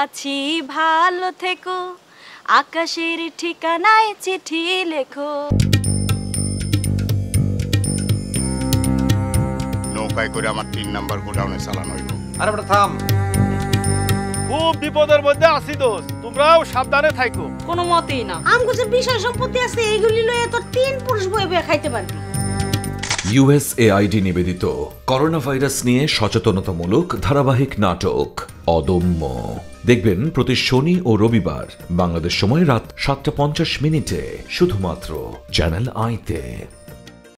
আছি ভালো থেকো, আকাশের ঠিকানায় চিঠি লেখো। নৌকায় করে আমার 3 নাম্বার গোডাউনে চালানো হইব। আরে বেটা থাম, খুব বিপদের মধ্যে আছি দোস্ত, তোমরাও সাবধানে থাকো। কোনো মতেই না। আমগো যে বিষয় সম্পত্তি আছে এইগুলি লয়ে তো 3 পুরুষ বয়ে বয়ে খাইতে পারবি। USAID নিবেদিত করোনা ভাইরাস নিয়ে সচেতনতামূলক ধারাবাহিক নাটক অদম্য দেখবেন প্রতি শনি ও রবিবার বাংলাদেশ সময় রাত 7:50 শুধুমাত্র চ্যানেল আইতে।